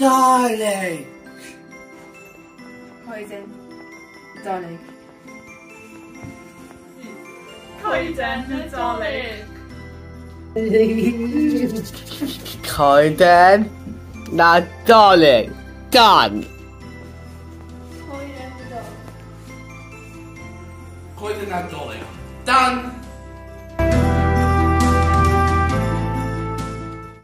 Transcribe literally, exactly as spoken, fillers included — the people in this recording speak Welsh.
Nadolig. Coeden Nadolig. Coeden Nadolig. Coeden Nadolig. Done. Coeden Nadolig. Coeden Nadolig. Done.